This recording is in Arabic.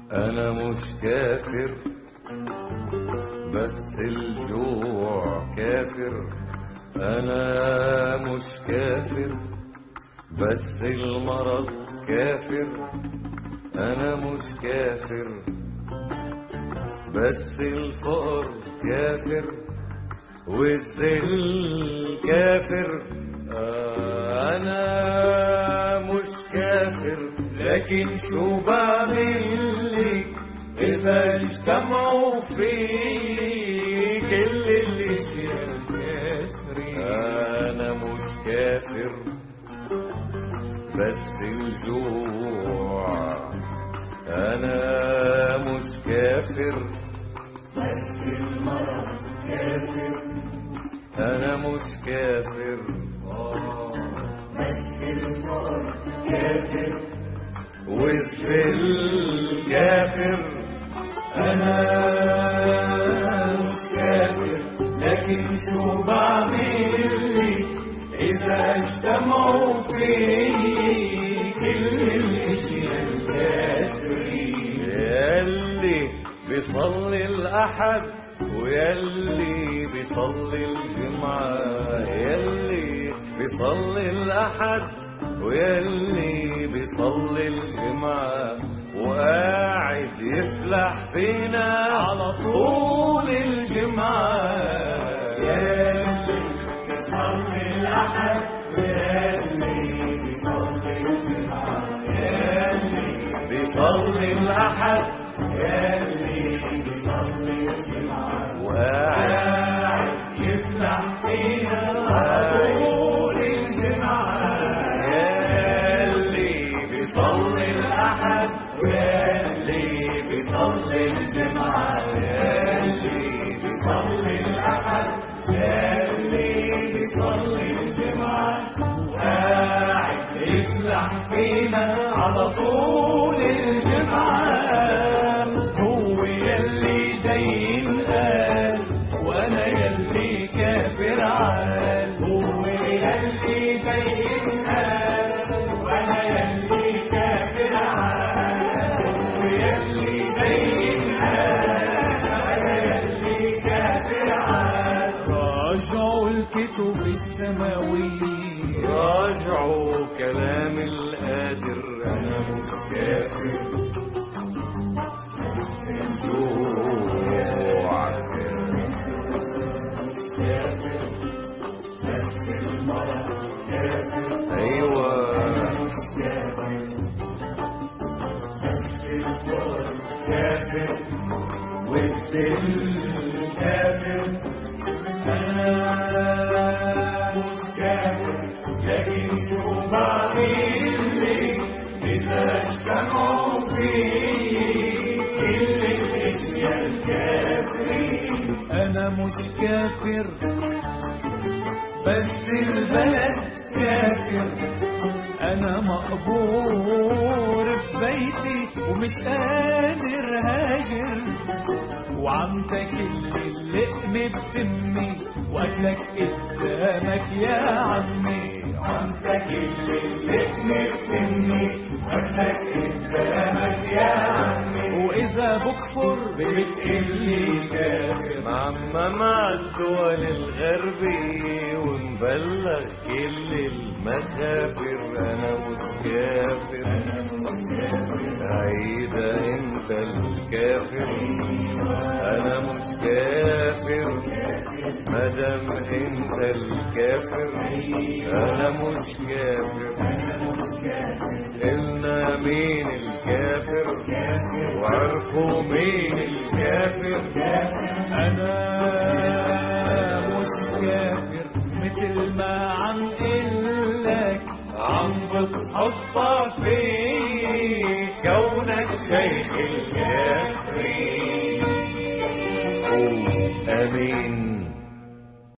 أنا مش كافر بس الجوع كافر. أنا مش كافر بس المرض كافر. أنا مش كافر بس الفقر كافر والذل كافر. أنا مش كافر لكن شو بعمل إذا اجتمعوا في كل الأشياء الكافرين. أنا مش كافر بس الجوع. أنا مش كافر بس المرض كافر. أنا مش كافر بس الفقر كافر والذل كافر. أنا مش كافر لكن شو بعمل إذا اجتمعوا في كل الأشياء الكافرين. ياللي بيصلي الأحد وياللي بيصلي الجمعة. ياللي بيصلي الأحد وياللي بيصلي الجمعة وقاعد يفلح فينا على طول الجمعة. ياللي بيصلي الأحد وياللي بيصلي الجمعة. ياللي بيصلي الأحد ياللي بيصلي الجمعة وقاعد يفلح فينا على طول الجمعة. ياللي بيصلي الأحد وياللي بيصلي الجمعة. ياللي بيصلي الأحد ياللي بيصلي الجمعة وقاعد يفلح فينا على طول الجمعة. هو ياللي دين قال وأنا ياللي كافر عال. هو ياللي دين قال وأنا ياللي كافر عال. هو ياللي دين قال وأنا ياللي كافر عال. راجعوا الكتب السماوية راجعوا كلام القادر. أنا مش كافر بس الجوع كافر بس المرض كافر. أيوة مش كافر بس الفقر كافر والذل كافر. أنا مش كافر لكن شو بعمل إذا اجتمعوا في كل الأشياء الكافرين. أنا مش كافر بس البلد كافر. أنا مقبور ببيتي ومش قادر هاجر وعم تاكل اللقم بتمي واكلك قدامك يا عمي. عم تاكل اللقم بتمي واكلك قدامك يا عمي. واذا بكفر بتقلي كافر. معمم عالدول الغربية ونبلغ كل المخافر. انا مش كافر انا مش كافر. عيدة انت الكافر. أنا مش كافر مادام أنت الكافر. أنا مش كافر قلنا مين الكافر وعرفوا مين الكافر. أنا مش كافر مثل ما عم قلك عم بتحطها في كونك شيخ الكافرين. آمين.